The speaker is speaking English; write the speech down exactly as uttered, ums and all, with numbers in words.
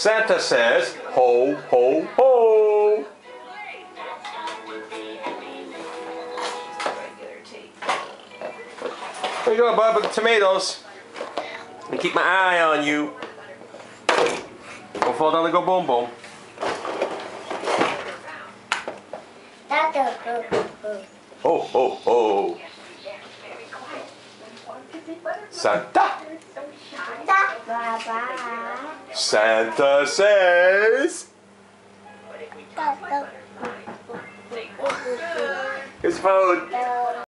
Santa says, ho, ho, ho. There you go, bud, with the tomatoes. And keep my eye on you. Don't fall down and go boom boom. Oh, oh, oh. Santa. Santa says. His phone.